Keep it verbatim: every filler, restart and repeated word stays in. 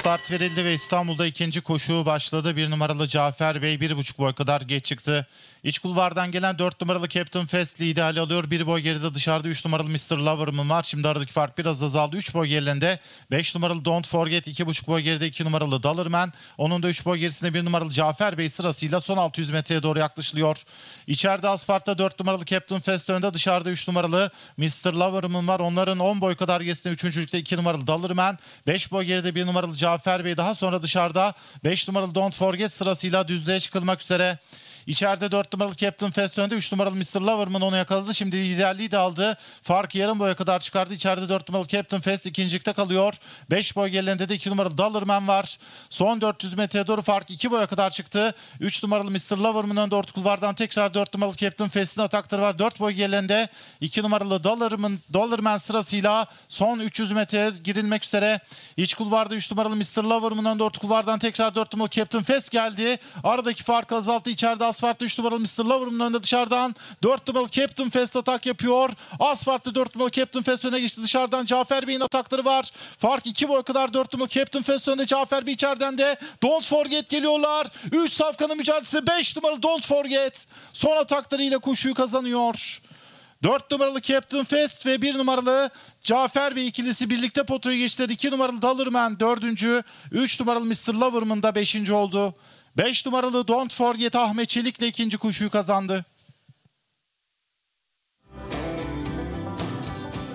Start verildi ve İstanbul'da ikinci koşu başladı. Bir numaralı Cafer Bey bir buçuk boy kadar geç çıktı. İç kulvardan gelen dört numaralı Captain Fast liderliği alıyor. Bir boy geride dışarıda üç numaralı mister Loverman var. Şimdi aradaki fark biraz azaldı. üç boy gerilerinde beş numaralı Don't Forget, iki buçuk boy geride iki numaralı Dollarman. Onun da üç boy gerisinde bir numaralı Cafer Bey sırasıyla son altı yüz metreye doğru yaklaşılıyor. İçeride asfaltta dört numaralı Captain Fast önde, dışarıda üç numaralı mister Loverman var. Onların on boy kadar gerisinde üçüncülükte iki numaralı Dollarman. beş boy geride bir numaralı Cafer Bey, daha sonra dışarıda beş numaralı Don't Forget sırasıyla düzlüğe çıkılmak üzere. İçeride dört numaralı Captain Fast önde, üç numaralı mister Loverman onu yakaladı. Şimdi liderliği de aldı. Farkı yarım boya kadar çıkardı. İçeride dört numaralı Captain Fast ikincilikte kalıyor. beş boy gerilerinde de iki numaralı Dollarman var. Son dört yüz metreye doğru fark iki boya kadar çıktı. üç numaralı mister Loverman önde, orta kulvardan tekrar dört numaralı Captain Fast'in atakları var. dört boy gerilerinde iki numaralı Dollarman, Dollarman sırasıyla son üç yüz metreye girilmek üzere. İç kulvarda üç numaralı mister Loverman önde, orta kulvardan tekrar dört numaralı Captain Fast geldi. Aradaki farkı azalttı. İçeride asfaltta üç numaralı mister Loverman önde, dışarıdan dört numaralı Captain Fast atak yapıyor. Asfaltta dört numaralı Captain Fast öne geçti. Dışarıdan Cafer Bey'in atakları var. Fark iki boy kadar, dört numaralı Captain Fast önde, Cafer Bey içeriden de Don't Forget geliyorlar. üç safkanın mücadelesi, beş numaralı Don't Forget son ataklarıyla koşuyu kazanıyor. dört numaralı Captain Fast ve bir numaralı Cafer Bey ikilisi birlikte potoyu geçtiler. iki numaralı Dollarman dördüncü. üç numaralı mister Loverman da beşinci oldu. beş numaralı Don't Forget Ahmet Çelik'le ikinci koşuyu kazandı.